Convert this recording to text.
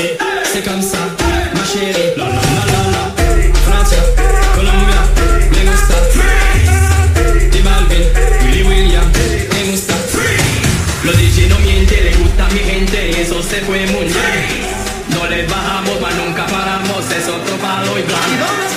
c'est comme ça, ma chérie. La la la la la. Francia, Colombia, me gusta. J Balvin, Willy William, me gusta. Los DJ no mienten, le gusta a mi gente y eso se fue muy bien. No les bajamos, mas nunca paramos, es otro palo y blanco.